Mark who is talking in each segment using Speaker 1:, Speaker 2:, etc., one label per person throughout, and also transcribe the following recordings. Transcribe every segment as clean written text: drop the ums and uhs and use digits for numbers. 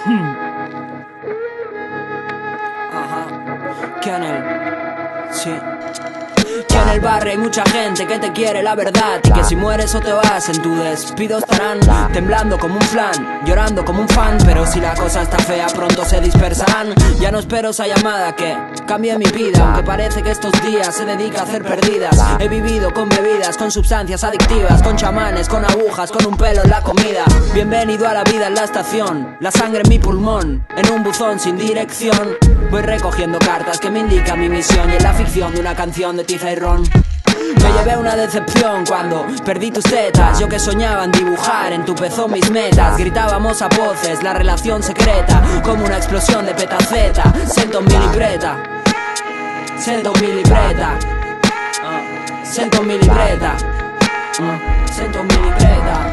Speaker 1: Ajá. Kennel. Sí. Que en el barrio hay mucha gente que te quiere la verdad, y que si mueres o te vas en tu despido estarán temblando como un flan, llorando como un fan. Pero si la cosa está fea pronto se dispersarán. Ya no espero esa llamada que cambie mi vida, aunque parece que estos días se dedica a hacer perdidas. He vivido con bebidas, con sustancias adictivas, con chamanes, con agujas, con un pelo en la comida. Bienvenido a la vida en la estación, la sangre en mi pulmón, en un buzón sin dirección. Voy recogiendo cartas que me indican mi misión, y en la ficción de una canción de tiza y ron. Me llevé una decepción cuando perdí tus tetas. Yo que soñaba en dibujar en tu pezón mis metas. Gritábamos a voces la relación secreta, como una explosión de petaceta. Sento mi libreta, sento mi libreta, sento mi libreta, sento mi libreta.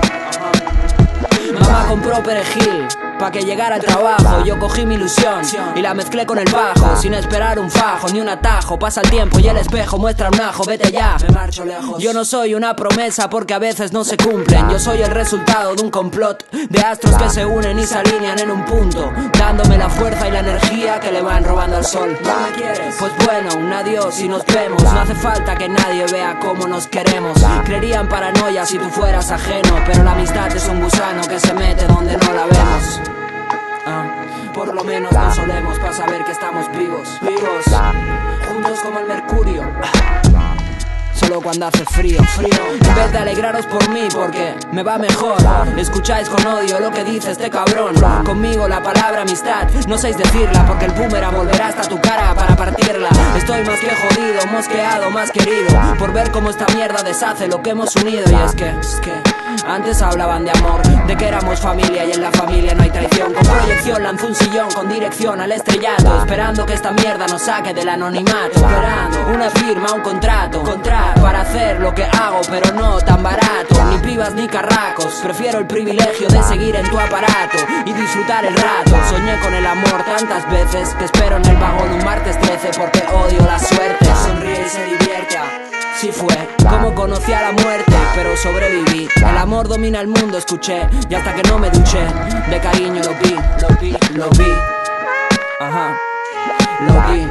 Speaker 1: Mamá compró perejil pa' que llegara al trabajo. Yo cogí mi ilusión y la mezclé con el bajo, sin esperar un fajo ni un atajo. Pasa el tiempo y el espejo muestra un ajo. Vete ya, me marcho lejos. Yo no soy una promesa porque a veces no se cumplen. Yo soy el resultado de un complot de astros que se unen y se alinean en un punto, dándome la fuerza y la energía que le van robando al sol. ¿No me quieres? Pues bueno, un adiós y nos vemos. No hace falta que nadie vea cómo nos queremos. Creería en paranoia si tú fueras ajeno, pero la amistad es un gusano que se mete donde no la vemos. Por lo menos nos solemos para saber que estamos vivos, juntos como el mercurio. Solo cuando hace frío. En vez de alegraros por mí porque me va mejor, escucháis con odio lo que dice este cabrón. Conmigo la palabra amistad no sabéis decirla, porque el boomerang volverá hasta tu cara para partirla. Estoy más que jodido, mosqueado, más querido, por ver cómo esta mierda deshace lo que hemos unido. Y es que antes hablaban de amor, de que éramos familia, y en la familia no hay traición. Con proyección lanzo un sillón con dirección al estrellato, esperando que esta mierda nos saque del anonimato. Esperando una firma, un contrato para hacer lo que hago, pero no tan barato. Ni pibas ni carracos, prefiero el privilegio de seguir en tu aparato y disfrutar el rato. Soñé con el amor tantas veces que espero en el vagón un martes 13, porque odio la suerte. Sonríe y se divierte. Sí fue como conocí a la muerte, pero sobreviví. El amor domina el mundo, escuché, y hasta que no me duché de cariño lo vi. Ajá. Lo vi.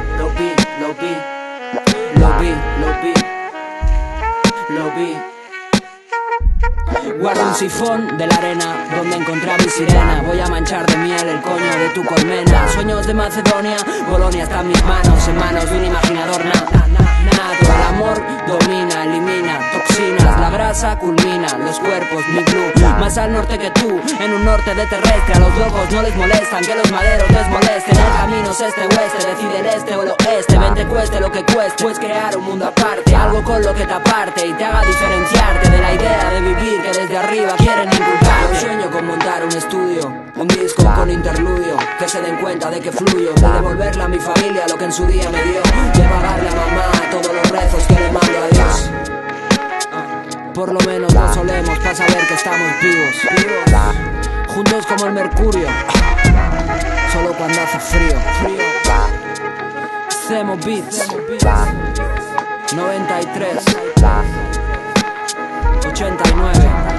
Speaker 1: Guardo un sifón de la arena donde encontré a mi sirena. Voy a manchar de miel el coño de tu colmena. Sueños de Macedonia, Polonia está en mis manos, en manos de un imaginador nato. El amor domina, elimina toxinas, la grasa culmina los cuerpos, mi club. Más al norte que tú, en un norte de terrestre. A los locos no les molestan que los maderos les molesten. El camino es este-oeste, decide el este o el oeste. Vente cueste lo que cueste, puedes crear un mundo aparte, algo con lo que te aparte y te haga diferenciarte de la idea de vivir que desde arriba quieren inculcar. Yo sueño con montar un estudio, un disco con interludio, que se den cuenta de que fluyo, de devolverle a mi familia lo que en su día me dio, de pagarle a mamá todos los rezos que le mando a Dios. Por lo menos nos solemos para saber que estamos vivos, juntos como el mercurio, solo cuando hace frío. Cemo Beats 93 89